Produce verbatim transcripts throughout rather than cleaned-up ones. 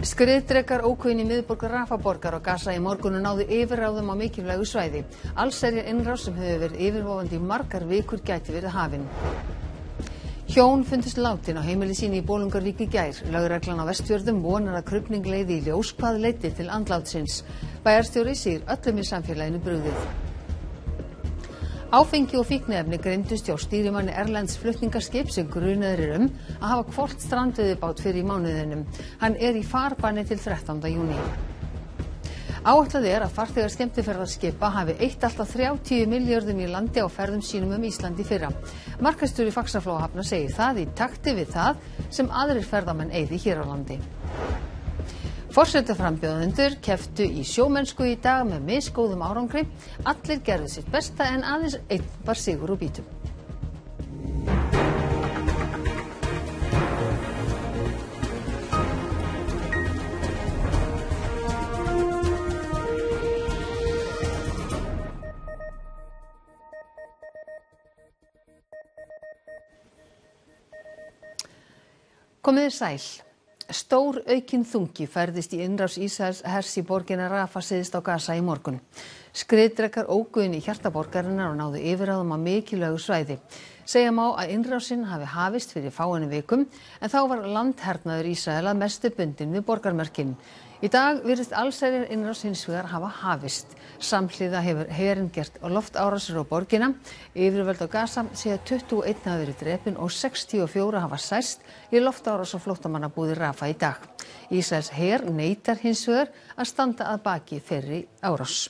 Skriðdrekar óku inn í miðborg Rafaborgar á Gaza í morgun og náðu yfirráðum á mikilvægu svæði. Allsherjar innrás sem hefur verið yfirvofandi í margar vikur gæti verið hafin. Hjón fundust látin á heimili sínu í Bolungarvík í gær. Lögreglan á Vestfjörðum vonar að krufning leiði í ljós hvað leiddi til andlátsins. Bæjarstjóri segir öllum í samfélaginu brugðið. Áfengi og fíkniefni greindust hjá stýrimanni erlends flutningaskips sem grunaður er um að hafa hvolft strandveiðibát fyrr í mánuðinum. Hann er í farbanni til þrettánda júní. Áætlað er að farþegar skemmtiferðaskipa hafi eytt allt að þrjátíu milljörðum í landi á ferðum sínum um Ísland í fyrra. Markaðsstjóri Faxaflóahafna segir það í takti við það sem aðrir ferðamenn eyði hér á landi. Forsetaframbjóðendur kepptu í sjómennsku í dag með misgóðum árangri. Allir gerðu sitt besta en aðeins einn var sigur úr býtum. Komiði sæl. Stór aukinn þungi færðist í innrás Ísraelshers í borgina Rafa syðst á Gaza í morgun. Skriðdrekar óku inn í hjarta borgarinnar og náðu yfirráðum á mikilvægu svæði. Segja má að innrásin hafi hafist fyrir fáeinum vikum en þá var landhernaður Ísrael að mestu bundinn við borgarmörkin. Í dag virðist allsherjar innrás hins vegar hafa hafist. Samhliða hefur herinn gert loftárásir á borgina. Yfirvöld á Gaza segja tuttugu og einn hafa verið drepinn og sextíu og fjórir hafa særst í loftárás á flóttamannabúðir Rafa í dag. Ísraels her neitar hins vegar að standa að baki þeirri árás.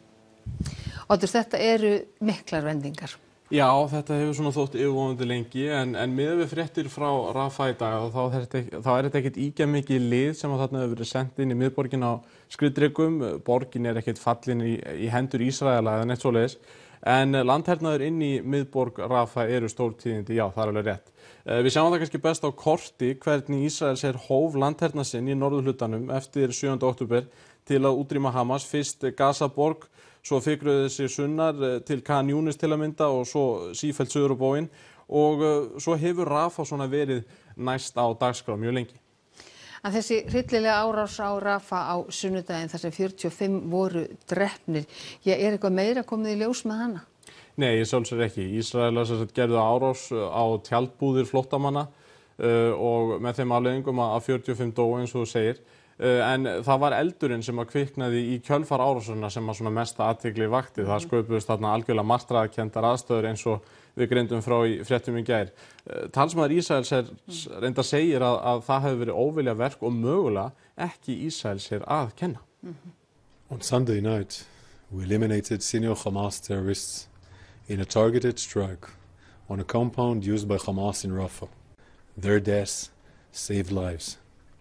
Oddur, þetta eru miklar vendingar. Já, þetta hefur svona þótt yfirvofandi lengi en, en miðað við fréttir frá Rafa í dag þá, þetta, þá er þetta ekkert ígja mikið lið sem að þarna hefur verið sendt inn í miðborgin á skriðdrekum. Borgin er ekkert fallin í, í hendur Ísraela eða neitt svoleiðis en landhernaður inn í miðborg Rafa eru stórtíðindi, já það er alveg rétt. Við sjáum það kannski best á korti hvernig Ísraels er hóf landhernað sinn í norðurhlutanum eftir sjöunda október til að útrýma Hamas, fyrst Gazaborg, svo fikruðu sig sunnar til Khan Yunis til að mynda og svo sífellt suður á bóginn og svo hefur Rafa svona verið næst á dagskrá mjög lengi. En þessi hryllilega árás á Rafa á sunnudaginn þar sem fjörutíu og fimm voru drepnir, já, er eitthvað meira komið í ljós með hana? Nei, ég sjálfsög ekki. Ísraelar gerðu árás á tjaldbúðir flóttamanna uh, og með þeim afleiðingum að fjörutíu og fimm dóu eins og þú segir. Uh, en það var eldurinn sem að kviknaði í kjölfar árásuna sem að svona mesta athygli vakti. Mm. Það sköpuðust þarna algjörlega martraðkenndar aðstöður eins og við greindum frá í fréttum í gær. Uh, talsmaður Ísraels er mm. reynda segir að, að það hefur verið óvilja verk og mögulega ekki Ísraels er að kenna. Mm-hmm. On Sunday night, we eliminated senior Hamas terrorists in a targeted strike on a compound used by Hamas in Rafah. Their deaths saved lives.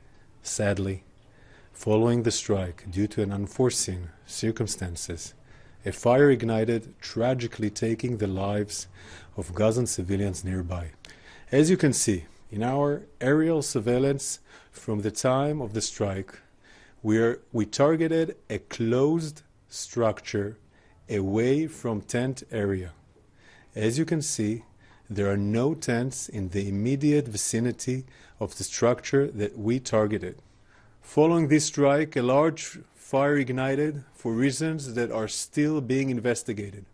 Sadly, following the strike, due to an unforeseen circumstances, a fire ignited, tragically taking the lives of Gazan civilians nearby. As you can see, in our aerial surveillance from the time of the strike, we, are, we targeted a closed structure away from tent area. As you can see, there are no tents in the immediate vicinity of the structure that we targeted. Following this strike, a large fire ignited for reasons that are still being investigated.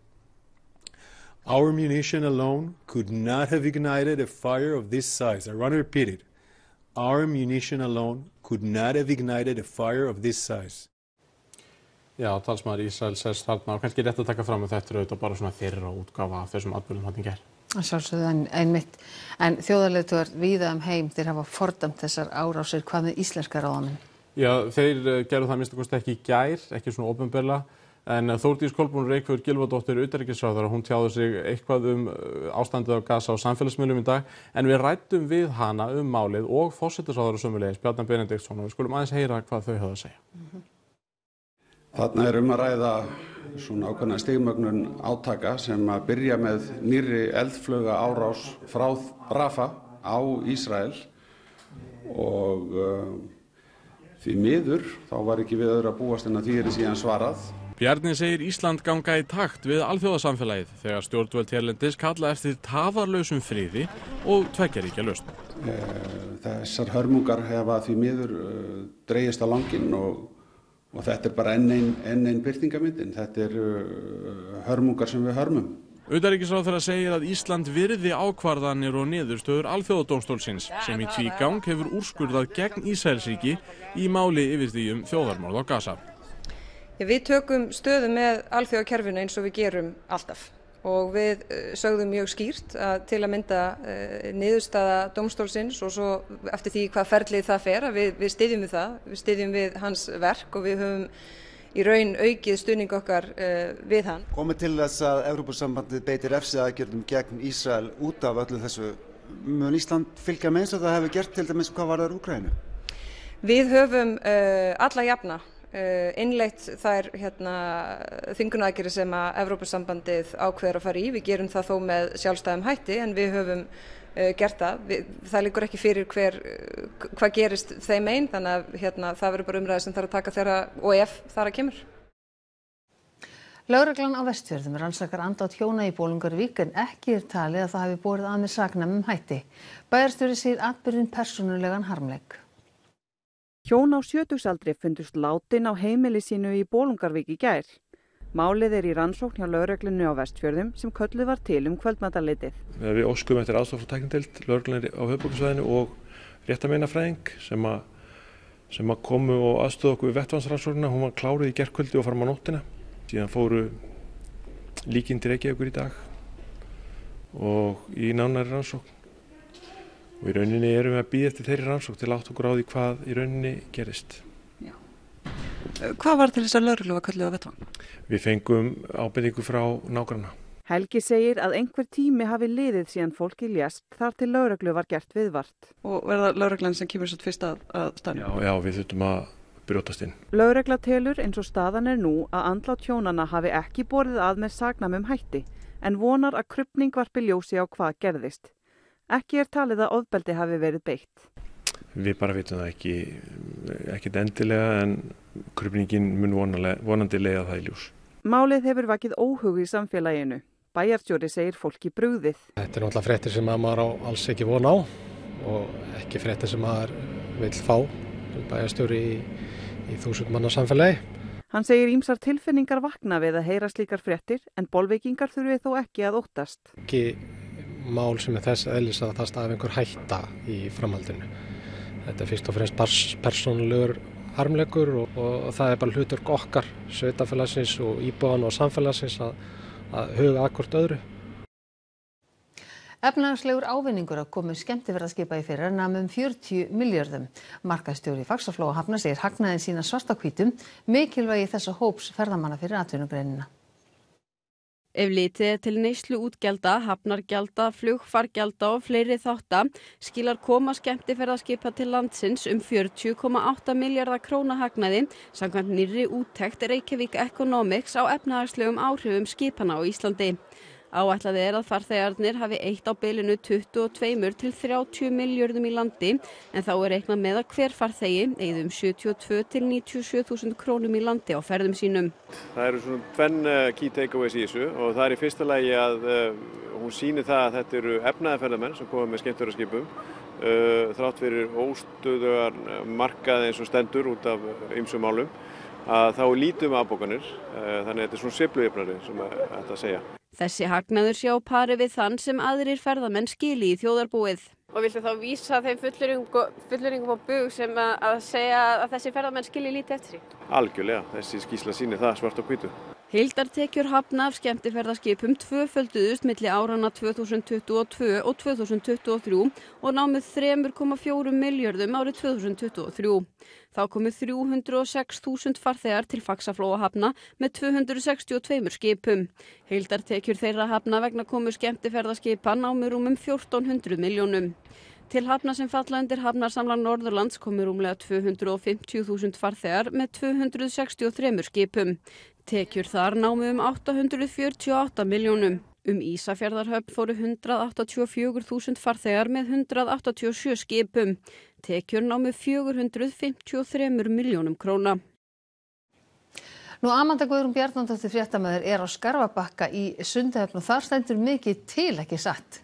Our munition alone could not have ignited a fire of this size. I want to repeat it. Our munition alone could not have ignited a fire of this size. Já, talsmaður Ísraels sést þarna og kannski rétt að taka fram að þetta er auðvitað bara svona þeirra útgáfa af þessum atburðum þarna í gær. Sjálfsögðu einmitt, en þjóðarleiðtogar víða um heim þeir hafa fordæmt þessar árásir, hvað með íslenska ráðamenn? Já, þeir gerðu það minnst að kosti ekki í gær, ekki svona opinberlega, en Þórdís Kolbrún Reykfjörð Gylfadóttir utanríkisráðherra, hún tjáði sig eitthvað um ástandið á Gaza á samfélagsmiðlum í dag, en við ræddum við hana um málið og forsætisráðherra sömuleiðis, Bjarna Benediktsson, og við skulum aðeins heyra hvað þau höfðu að segja. Mm-hmm. Þarna er um að ræða svona ákveðna stigmögnun átaka sem að byrja með nýrri eldflauga árás frá Rafa á Ísrael og uh, því miður þá var ekki við öðru að búast en að því er síðan svarað. Bjarni segir Ísland ganga í takt við alþjóðasamfélagið þegar stjórnvöld hérlendis kalla eftir tafarlausum friði og tveggjaríkja lausn. Þessar hörmungar hefa því miður dregist á langinn og, og þetta er bara enn ein, enn ein birtingamyndin. Þetta er hörmungar sem við hörmum. Utanríkisráðherra segir að Ísland virði ákvarðanir og niðurstöður alþjóðadómstólsins sem í tvígang hefur úrskurðað gegn Ísraelsríki í máli yfir því um þjóðarmorð á Gaza. Við tökum stöðu með alþjóðakerfinu eins og við gerum alltaf og við sögðum mjög skýrt að til að mynda niðurstaða dómstólsins og svo eftir því hvað ferlið það fer að við, við styðjum við það, við styðjum við hans verk og við höfum í raun aukið stuðning okkar við hann. Komið til þess að Evrópusambandið beitir refsiaðgerðum gegn Ísrael út af öllu þessu, mun Ísland fylgja með eins og það hefur gert til dæmis hvað varðar Úkraínu? Við höfum uh, alla jafna uh, innleitt þær hérna, þvingunaraðgerðir sem að Evrópusambandið ákveður að fara í. Við gerum það þó með sjálfstæðum hætti en við höfum uh, gert það. Við, það liggur ekki fyrir hver, uh, hvað gerist þeim einn þannig að hérna, það verður bara umræði sem þarf að taka þeirra og ef þar að kemur. Lögreglan á Vestfjörðum rannsakar andlát hjóna í Bolungarvík en ekki er talið að það hafi borið að með saknæmum hætti. Bæjarstjóri segir atburðinn persónulegan harmleik. Hjón á sjötugsaldri fundust látin á heimili sínu í Bolungarvík í gær. Málið er í rannsókn hjá lögreglunni á Vestfjörðum sem kölluð var til um kvöldmatarleytið. Við óskum eftir aðstoð frá tæknideild lögreglunnar á höfuðborgarsvæðinu og réttarmeinafræðing sem að sem að komu og aðstoða okkur við vettvangsrannsóknina. Hún var kláruð í gærkvöldi og fram á nóttina. Síðan fóru líkin til Reykjavíkur í dag og í nánari rannsókn. Og í rauninni erum við að bíða eftir þeirri rannsókn til að átta okkur á því hvað í rauninni gerist. Já. Hvað var til þess að lögreglu var kölluð á vettvang? Við fengum ábendingu frá nágranna. Helgi segir að einhver tími hafi liðið síðan fólki lést þar til lögreglu var gert viðvart. Og verða lögreglan sem kemur svo fyrst að, að staðnum? Já, já, við þurftum að brjótast inn. Lögregla telur eins og staðan er nú að andlát hjónanna hafi ekki borið að með saknæmum hætti en vonar að krufning varpi ljósi á hvað gerðist. Ekki er talið að ofbeldi hafi verið beitt. Við bara vitum það ekki, ekkert endilega en krufningin mun vonandi leiða það í ljós. Málið hefur vakið óhug í samfélaginu. Bæjarstjóri segir fólki brugðið. Þetta er náttúrulega fréttir sem maður á alls ekki von á og ekki fréttir sem maður vill fá sem bæjarstjóri í, í þúsund manna samfélagi. Hann segir ýmsar tilfinningar vakna við að heyra slíkar fréttir en bolvíkingar þurfi þó ekki að óttast. Ekki mál sem er þess eðlis að það stafi einhver hætta í framhaldinu. Þetta er fyrst og fremst persónulegur harmleikur og, og það er bara hlutverk okkar, sveitarfélagsins og íbúanna og samfélagsins að, að huga að hvort öðru. Efnahagslegur ávinningur að komu skemmtiferðaskipa í fyrra nam um fjörutíu milljörðum. Markaðsstjóri Faxaflóa hafna segir hagnaðinn sína svart á hvítum, mikilvægi þessa hóps ferðamanna fyrir atvinnugreinina. Ef litið er til neyslu útgjalda, hafnargjalda, flugfargjalda og fleiri þátta skilar koma skemmtiferðaskipa til landsins um fjörutíu komma átta milljarða króna hagnaði samkvæmt nýrri úttekt Reykjavík Economics á efnahagslegum áhrifum skipana á Íslandi. Áætlað er að farþegarnir hafi eytt á bilinu tuttugu og tvö til þrjátíu milljörðum í landi en þá er reiknað með að hver farþegi eyði um sjötíu og tvö til níutíu og sjö þúsund krónum í landi á ferðum sínum. Það eru svona tvenn key takeaways í þessu og það er í fyrsta lagi að uh, hún sýnir það að þetta eru efnaðir ferðamenn sem koma með skemmtiferðaskipum uh, þrátt fyrir óstöðugan markað eins og stendur út af ýmsum málum að þá lítum afbókanir uh, þannig að þetta er svona sveiflujöfnari sem þetta að segja. Þessi hagnaður sé á pari við þann sem aðrir ferðamenn skili í þjóðarbúið. Og viltu þá vísa þeim fullyrðingum á bug sem að, að segja að þessi ferðamenn skili lítið eftir sig? Algjörlega, þessi skýrsla sýnir það svart á hvítu. Heildartekjur hafna af skemmtiferðaskipum tvöfölduðust milli áranna tvö þúsund tuttugu og tvö og tvö þúsund tuttugu og þrjú og námu þrjú komma fjórum milljörðum árið tvö þúsund tuttugu og þrjú. Þá komu þrjú hundruð og sex þúsund farþegar til Faxaflóahafna með tvö hundruð sextíu og tvö skipum. Heildartekjur þeirra hafna vegna komu skemmtiferðaskipa námu rúmum fjórtán hundruð milljónum. Til hafna sem falla undir hafnarsamlag Norðurlands komu rúmlega tvö hundruð og fimmtíu þúsund farþegar með tvö hundruð sextíu og þrjú skipum. Tekjur þar námu um átta hundruð fjörutíu og átta milljónum. Um Ísafjarðarhöfn fóru hundrað áttatíu og fjögur þúsund farþegar með hundrað áttatíu og sjö skipum. Tekjur námu fjögur hundruð fimmtíu og þrjú milljónum króna. Nú Amanda Guðrún Bjarnadóttir fréttamaður er á Skarfabakka í Sundahöfn og þar stendur mikið til, ekki satt?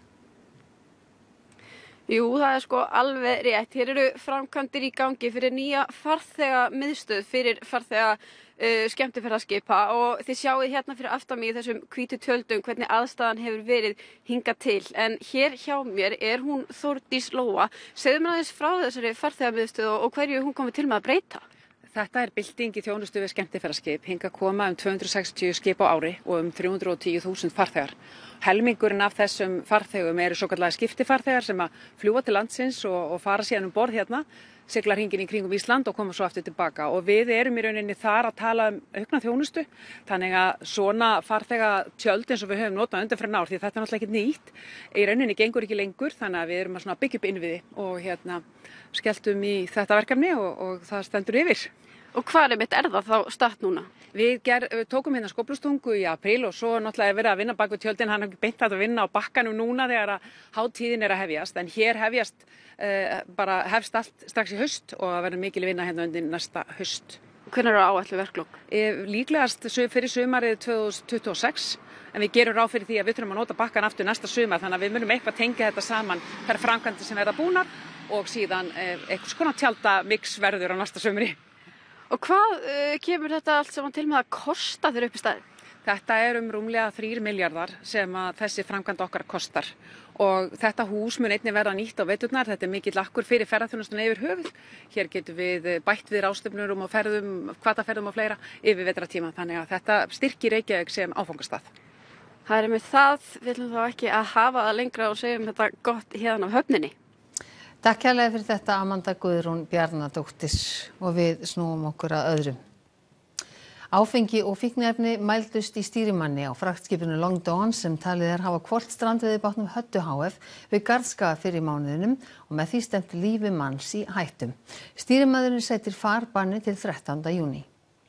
Jú, það er sko alveg rétt. Hér eru framkvæmdir í gangi fyrir nýja farþega miðstöð fyrir farþega uh, skemmtiferðaskipa og þið sjáið hérna fyrir aftan mig í þessum hvítu tjöldum hvernig aðstæðan hefur verið hingað til. En hér hjá mér er hún Þórdís Lóa. Segðu mér aðeins frá þessari farþega miðstöð og hverju hún komið til með að breyta? Þetta er bylting í þjónustu við skemmtiferðaskip. Hingað koma um tvö hundruð sextíu skip á ári og um þrjú hundruð og tíu þúsund farþegar. Helmingurinn af þessum farþegum eru svokallaðir skiptifarþegar sem að fljúga til landsins og, og fara síðan um borð hérna, sigla hringinn í kringum Ísland og koma svo aftur tilbaka. Og við erum í rauninni þar að tala um aukna þjónustu, þannig að svona farþegatjöld eins og við höfum notað undanfarin ár, því þetta er náttúrulega ekki nýtt, í rauninni gengur ekki lengur, þannig að við erum að byggja upp innviði og hérna skelltum í þetta verkefni og, og það stendur yfir. Og hvað er mitt er það þá statt núna? Við, ger, við tókum hérna skóflustungu í apríl og svo náttúrulega er verið að vinna bak við tjöldin, hann er ekki beint að vinna á bakkanum núna þegar að hátíðin er að hefjast, en hér hefjast uh, bara hefst allt strax í haust og það verður mikil vinna hérna undir næsta haust. Hvenær eru áætluð verklok? Líklegast fyrir sumarið tvö þúsund tuttugu og sex, en við gerum ráð fyrir því að við þurfum að nota bakkan aftur næsta sumar, þannig að við munum eitthvað tengja þetta saman per framkvæmdir sem verða búnar og síðan eitthvað svona tjaldamix verður á næsta sumri. Og hvað uh, kemur þetta allt saman til með að kosta þeir upp í staðinn? Þetta er um rúmlega þrír milljarðar sem að þessi framkvæmd okkar kostar og þetta hús mun einnig verða nýtt á veturnar, þetta er mikill akkur fyrir ferðaþjónustuna yfir höfuð. Hér getum við bætt við ráðstefnur og ferðum, hvataferðum og fleira yfir vetratíma, þannig að þetta styrkir Reykjavík sem áfangastað. Það er með það, við ætlum þá ekki að hafa það lengra og segjum þetta gott hérna af höfninni. Takk kærlega fyrir þetta Amanda Guðrún Bjarnadóttir og við snúum okkur að öðrum. Áfengi og fíkniefni mældust í stýrimanni á fraktskipinu Long Dawn sem talið er hafa hvort strandveiðibátnum Höddu H F við Garðskaga fyrr í mánuðinum og með því stefnt lífi manns í hættum. Stýrimaðurinn sætir farbanni til þrettánda júní.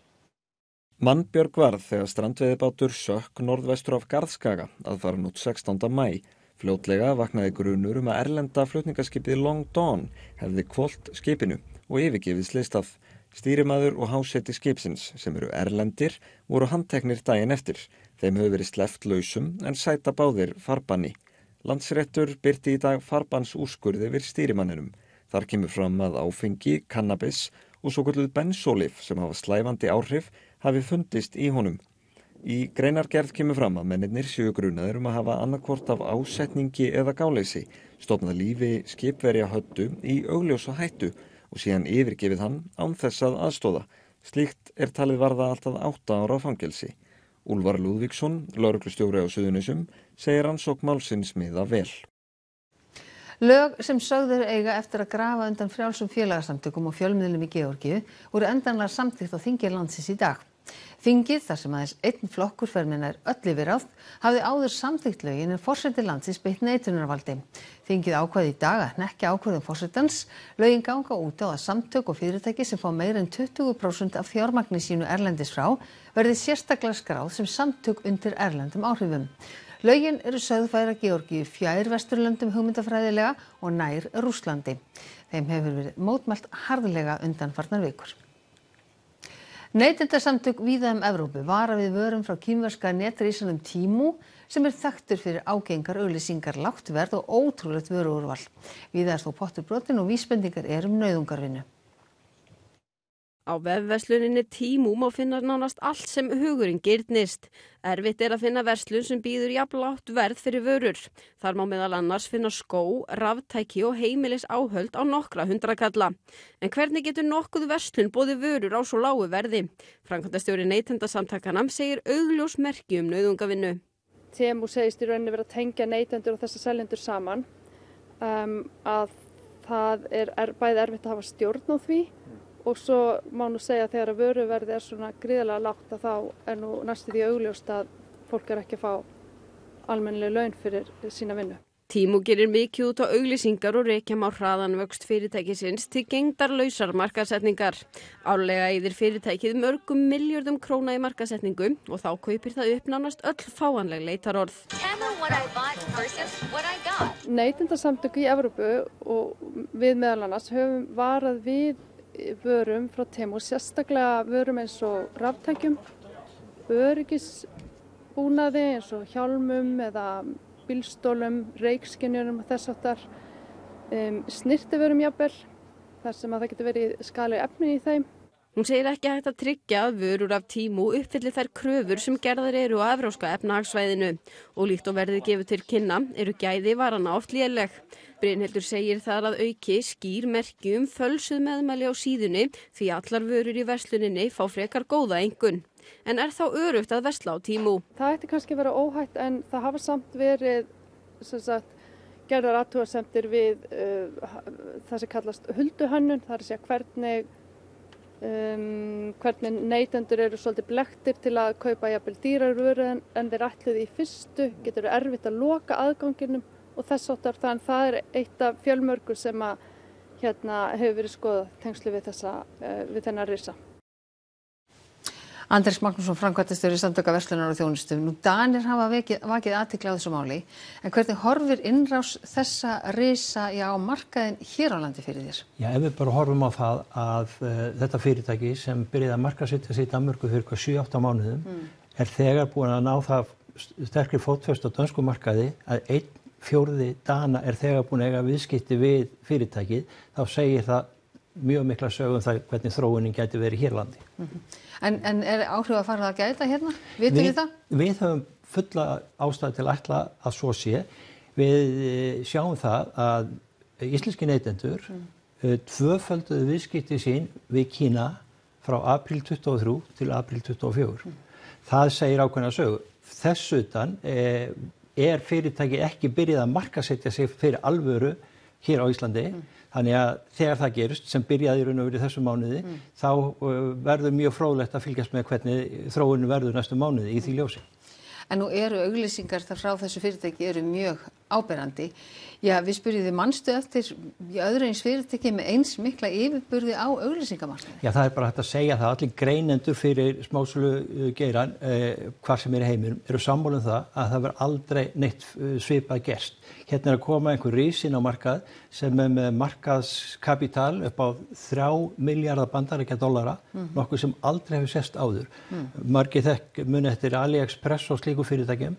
Mannbjörg varð þegar strandveiðibátur sökk norðvestur af Garðskaga að fara út sextánda maí. Fljótlega vaknaði grunur um að erlenda flutningaskipið Long Dawn hefði hvolft skipinu og yfirgefið slystað. Stýrimaður og háseti skipsins, sem eru erlendir, voru handteknir daginn eftir. Þeim hefur verið sleppt lausum en sæta báðir farbanni. Landsréttur birti í dag farbannsúrskurð yfir stýrimanninum. Þar kemur fram að áfengi, kannabis og svokölluð bensólif sem hafa slævandi áhrif hafi fundist í honum. Í greinargerð kemur fram að mennirnir séu grunaðir um að hafa annarkvort af ásetningi eða gáleysi, stofnað lífi skipverja Höddu í augljósa hættu og síðan yfirgefið hann án þess að aðstoða. Slíkt er talið varða alltaf átta ára fangelsi. Úlfar Lúðvíksson, lögreglustjóri á Suðurnesjum, segir rannsókn málsins miða vel. Lög sem sögð eru eiga eftir að grafa undan frjálsum félagasamtökum og fjölmiðlum í Georgíu voru endanlega samþykkt á þingi landsins í dag. Þingið, þar sem aðeins einn flokkur fer með nær öll yfirráð, hafði áður samþykkt lögin en forseti landsins beitt neitunarvaldi. Þingið ákvað í dag að hnekkja ákvörðun forsetans. Lögin ganga út á að samtök og fyrirtæki sem fá meira en tuttugu prósent af fjármagni sínu erlendis frá verði sérstaklega skráð sem samtök undir erlendum áhrifum. Lögin eru sögð færa Georgíu fjær Vesturlöndum hugmyndafræðilega og nær Rússlandi. Þeim hefur verið mótmælt harðlega undanfarnar vikur. Neytendasamtök víða um Evrópu vara við vörum frá kínverska netrísanum Temu sem er þekktur fyrir ágengar auglýsingar, lágt verð og ótrúlegt vöruúrval. Víða er þó pottur brotinn og vísbendingar er um nauðungarvinnu. Á vefversluninni Temu má finna nánast allt sem hugurinn girnist. Erfitt er að finna verslun sem býður jafn lágt verð fyrir vörur. Þar má meðal annars finna skó, raftæki og heimilis áhöld á nokkra hundrakalla. En hvernig getur nokkuð verslun boðið vörur á svo lágu verði? Framkvæmdastjóri Neytendasamtakanna segir augljós merki um nauðungavinnu. Temu segist í rauninni vera að tengja neytendur og þessa seljendur saman. Um, að það er, er bæði erfitt að hafa stjórn á því. Og svo má nú segja að þegar að vöruverði er svona gríðarlega lágt að þá er nú næstu því augljóst að fólk er ekki að fá almennileg laun fyrir sína vinnu. Temu gerir mikið út á auglýsingar og rekja má hraðan vöxt fyrirtækisins til gegndarlausar markaðssetningar. Árlega eyðir fyrirtækið mörgum milljörðum króna í markaðssetningu og þá kaupir það upp nánast öll fáanleg leitarorð. Neytendasamtök í Evrópu og við meðal annars höfum varað við vörum frá Temu, sérstaklega vörum eins og raftækjum öryggisbúnaði eins og hjálmum eða bílstólum, reykskynjurum og þess háttar, um, snyrtivörum jafnvel, þar sem að það getur verið skaðleg efni í þeim. Hún segir ekki hægt að tryggja að vörur af Temu uppfylli þær kröfur sem gerðar eru á evrópska efnahagssvæðinu og líkt og verðið gefur til kynna eru gæði varanna oft léleg. Brynhildur segir þar að auki skýr merki um fölsuð meðmæli á síðunni því allar vörur í versluninni fá frekar góða einkunn. En er þá örugt að versla á Temu? Það ætti kannski að vera óhætt en það hafa samt verið sem sagt, gerðar athugasemdir við uh, það sem kallast hulduhönnun, það er að segja hvernig Um, hvernig neytendur eru svolítið blekktir til að kaupa jafnvel dýrar vörur en, en þeir ætluðu í fyrstu, getur erfitt að loka aðganginum og þess háttar, þannig að það er eitt af fjölmörgu sem að hérna hefur verið skoðað tengslu við þessa uh, við þennan risa. Andrés Magnússon, framkvæmdastjóri Samtaka verslunar og þjónustu. Nú Danir hafa vakið, vakið athygli á þessu máli, en hvernig horfir innrás þessa risa já, á markaðinn hér á landi fyrir þér? Já, ef við bara horfum á það að uh, þetta fyrirtæki sem byrjaði að markaðssetja sig í Danmörku fyrir hvað sjö til átta mánuðum mm. er þegar búin að ná það sterkri fótfestu á dönsku markaði að einn fjórði Dana er þegar búin að eiga viðskipti við fyrirtækið, þá segir það mjög mikla sögum það hvernig þróunin gæti verið hér á landi. Mm-hmm. En, en er áhrif að fara að gæta hérna? Vitum við, við það? Við höfum fulla ástæðu til að ætla að svo sé. Við sjáum það að íslenski neytendur mm. tvöfölduðu viðskipti sín við Kína frá apríl tuttugu og þrjú til apríl tuttugu og fjögur. Mm. Það segir ákveðna sögu. Þess utan er fyrirtæki ekki byrjað að markaðssetja sig fyrir alvöru hér á Íslandi. Mm. Þannig að þegar það gerist, sem byrjaði í raun og veru í þessum mánuði, mm. þá verður mjög fróðlegt að fylgjast með hvernig þróunin verður næstu mánuði í því ljósi. En nú eru auglýsingar þar frá þessu fyrirtæki eru mjög áberandi. Já, við spyrjum þið mannstu eftir öðru eins fyrirtæki með eins mikla yfirburði á auglýsingamarkaði? Já, það er bara hægt að segja það. Allir greinendur fyrir smásölu geirann, eh, hvar sem er í heiminum, eru sammála um það að það verður aldrei neitt svipað gerst. Hérna er að koma einhver risinn á markað sem er með markaðskapital upp á þrjá milljarða bandaríkja dollara, mm. nokkuð sem aldrei hefur sést áður. Mm. Margir þekk muni eftir AliExpress og slíku fyrirtækjum.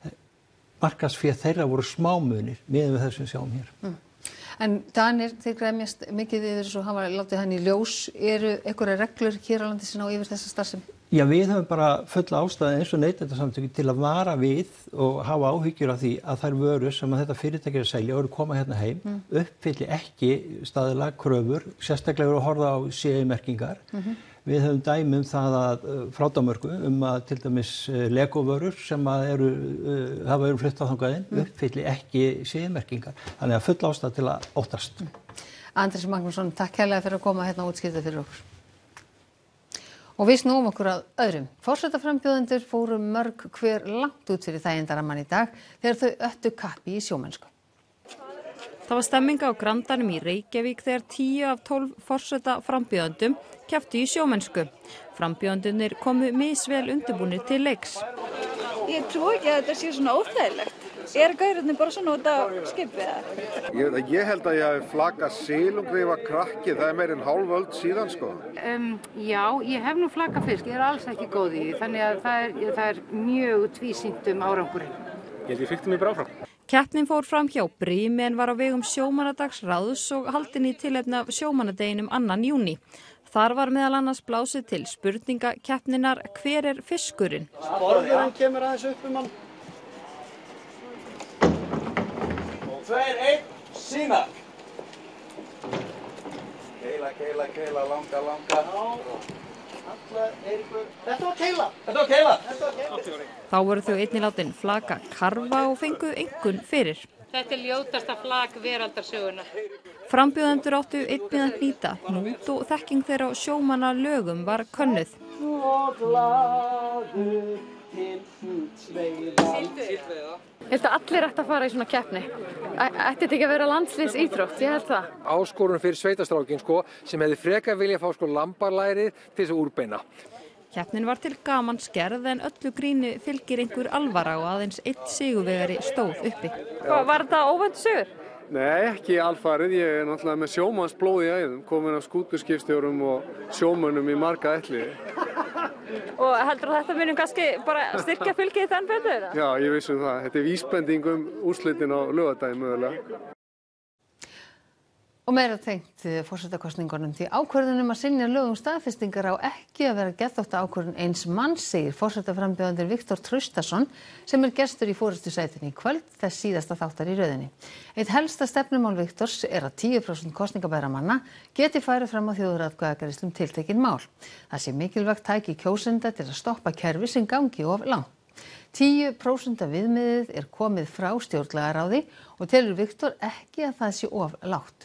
Markaðsfé þeirra voru smámunir miðað við þessum sjáum hér. Mm. En Danir, þeir gremjast mikið yfir þessu og hafa látið hann í ljós. Eru einhverjar reglur hér á landi sem á yfir þessa starfsemi? Já, við höfum bara fulla ástæðu eins og Neytendasamtökin til að vara við og hafa áhyggjur af því að þær vörur sem að þetta fyrirtæki er að selja og eru koma hérna heim mm. uppfylli ekki staðilega kröfur, sérstaklega eru að horfa á C E-merkingar. Mm-hmm. Við höfum dæmi um það að frá Danmörku um að til dæmis Lego-vörur sem að eru, uh, hafa verið flutt á þangaðinn mm. uppfylli ekki C E-merkingar. Þannig að full ástæða til að óttast. Mm. Andrés Magnússon, takk kærlega fyrir að koma hérna og útskýrta fyrir okkur. Og við snúum okkur að öðrum. Forsetaframbjóðendur fóru mörg hver langt út fyrir þægindarammann í dag þegar þau öttu kappi í sjómennsku. Það var stemming á Grandanum í Reykjavík þegar tíu af tólf forsetaframbjóðendum kepptu í sjómennsku. Frambjóðendurnir komu misvel undirbúnir til leiks. Ég trúi ekki að þetta sé svona óþægilegt. Er gaurarnir bara svona út á skipið? Ég, ég held að ég hafi flagað silungrifa krakki, það er meirinn hálf öld síðan sko. Um, já, ég hef nú flagað fisk, ég er alls ekki góð í því, þannig að það er, það er mjög tvísýnt um árangurinn. Ég held ég fylgdi mig bara áfram. Keppnin fór fram hjá Brími en var á vegum sjómannadagsráðs og haldin í tilefni af sjómannadeginum annan júní. Þar var meðal annars blásið til spurningakeppninar Hver er fiskurinn? Borðurinn kemur aðeins upp um hann. Tveir, einn, sína. Keila, keila, keila, langa, langa. Alla, Eiríkur. Þetta var keila. Þetta var keila. Þetta var keila. Þá voru þau einnig látin flaka karfa og fengu einkunn fyrir. Þetta er ljótasta flak veraldarsögunnar. Frambjóðendur áttu einnig að hnýta hnút og þekking þeirra á sjómanna lögum var könnuð. Og glaður til hnútsveiða. Ég held að allir ætti að fara í svona keppni. Ætti þetta ekki að vera landsliðs íþrótt, ég held það. Áskorun fyrir sveitastrákin sko, sem hefði frekar vilja fá sko lambarlærið til þess að úrbeina. Keppnin var til gamans gerð en öllu gríni fylgir einhver alvara og aðeins einn sigurvegari stóð uppi. Hvað, var þetta óvæntur sigur? Nei, ekki alfarið. Ég er náttúrulega með sjómannsblóð í æðum, komin af skútuskipstjórum og sjómönnum í marga ætliði. Og heldur þetta munum kannski bara styrkja fylgið þann betur? Já, ég vissi um það. Þetta er vísbending um úrslitin á laugardaginn mögulega. Og meira tengt forsetakosningunum því ákvörðunum að synja lögum staðfestingar á ekki að vera geðþótta ákvörðun eins manns, segir forsetaframbjóðandi Viktor Traustason sem er gestur í forystusætinu í kvöld þess síðasta þáttar í röðinni. Eitt helsta stefnumál Viktors er að tíu prósent kosningabæra manna geti farið fram á þjóðaratkvæðagreiðslu um tiltekin mál. Það sé mikilvægt tæki kjósenda til að stoppa kerfi sem gangi of langt. tíu prósent viðmiðið er komið frá stjórnlagaráði og telur Viktor ekki að það sé of lágt.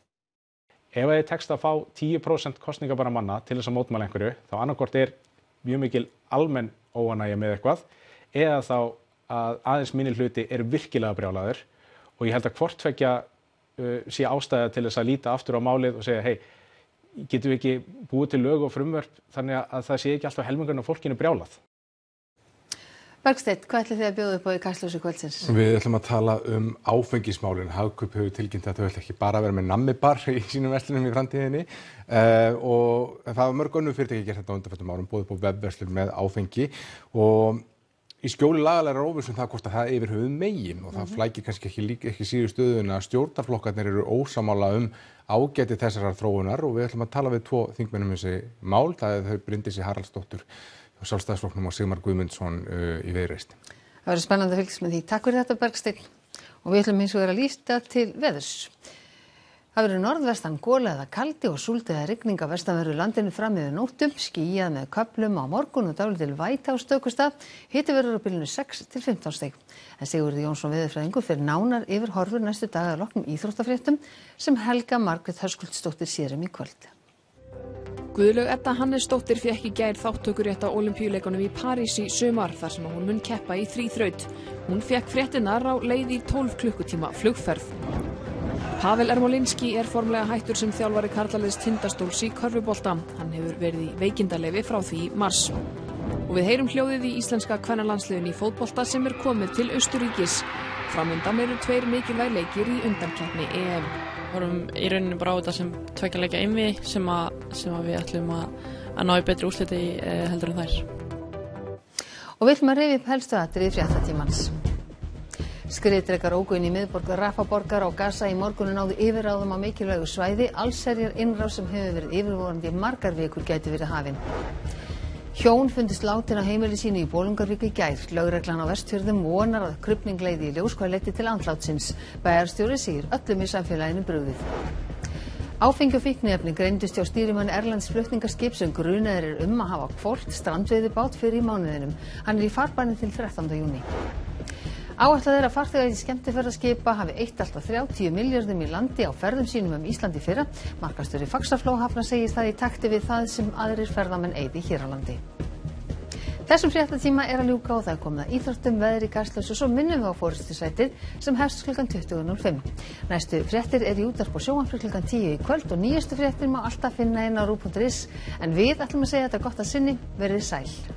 Ef þið tekst að fá tíu prósent kosningabæra manna til þess að mótmæla einhverju, þá annarkvort er mjög mikil almenn óánægja með eitthvað, eða þá að aðeins minni hluti er virkilega brjálaður og ég held að hvort tveggja uh, sé ástæða til þess að líta aftur á málið og segja, hei, getum við ekki búið til lög og frumvörp þannig að það sé ekki alltaf helmingurinn af fólkinu brjálað. Bergsteinn, hvað ætlið þið að bjóða upp á í Kastljósi kvöldsins? Við ætlum að tala um áfengismálin. Hagkaup hefur tilkynnt að þau ætla ekki bara að vera með nammibar í sínum verslunum í framtíðinni uh, og það var mörg önnur fyrirtæki gert þetta á undanförnum árum, boðið upp á vefverslun með áfengi og í skjóli lagalegrar óvissu um það hvort að það yfir höfuð megin og það mm-hmm. flækir kannski ekki, líka, ekki síður stöðuna að stjórnarflokkarnir eru ósammála um ágæti þessarar þróunar og við ætlum að tala við tvo þingmennum þessi mál, það er þau Bryndísi Haraldsdóttur og Sjálfstæðisflokknum og Sigmar Guðmundsson uh, í Viðreisn. Það verður spennandi að fylgjast með því. Takk fyrir þetta Bergsteinn og við ætlum hins vegar að líta til veðurs. Það verður norðvestan gola eða kaldi og súld eða rigning á vestanverðu landinu fram yfir nóttum, skýjað með köflum á morgun og dálítil væta á stöku stað. Hiti verður á bilinu sex til fimmtán stig. En Sigurður Jónsson veðurfræðingur fer nánar yfir horfur næstu daga að loknum íþróttafréttum sem Helga Margrét Höskuldsdóttir sér um í kvöld. Guðlaug Edda Hannesdóttir fékk í gær þátttökurétt á Ólympíuleikunum í París í sumar þar sem hún mun keppa í þríþraut. Hún fékk fréttirnar á leið í tólf klukkutíma flugferð. Pavel Ermolinski er formlega hættur sem þjálfari karlaliðs Tindastóls í körfubolta. Hann hefur verið í veikindaleyfi frá því í mars. Og við heyrum hljóðið í íslenska kvennalandsliðinu í fótbolta sem er komið til Austurríkis. Framundan eru tveir mikilvægir leikir í undankeppni E M. Horfum í rauninni bara á þetta sem tveggja leikja einvígi sem að sem að við ætlum að, að ná í betri úrsliti eh, heldur en þær. Og við ætlum að rifja upp helstu atriði fréttatímans. Skriðdrekar óku inn í miðborg Rafaborgar á Gaza í morgun og náðu yfirráðum á mikilvægu svæði. Allsherjar innrás sem hefur verið yfirvofandi í margar vikur gæti verið hafin. Hjón fundist látin á heimili sínu í Bolungarvík í gær. Lögreglan á Vestfjörðum vonar að krufning leiði í ljós hvað leiddi til andlátsins. Bæjarstjóri segir öllum í samfélaginu brugðið. Áfengi og fíkniefni greindust hjá stýrimanni erlends flutningaskips sem grunaður er um að hafa hvolft strandveiðibát fyrir í mánuðinum. Hann er í farbanni til þrettánda júní. Áætlað er að farþegar í skemmtiferðaskipa hafi eytt allt að þrjátíu milljörðum í landi á ferðum sínum um Ísland í fyrra. Markaðsstjóri Faxaflóahafna segir það í takti við það sem aðrir ferðamenn eyði hér á landi. Þessum fréttatíma er að ljúka og það er komið að íþróttum, veðri, Kastljósi og svo minnum við á forystusætið sem hefst klukkan tuttugu núll fimm. Næstu fréttir er í útvarpi og sjónvarpi klukkan tíu í kvöld og nýjustu fréttir má alltaf finna inn á ruv punktur is en við ætlum að segja þetta gott að sinni, verið sæl.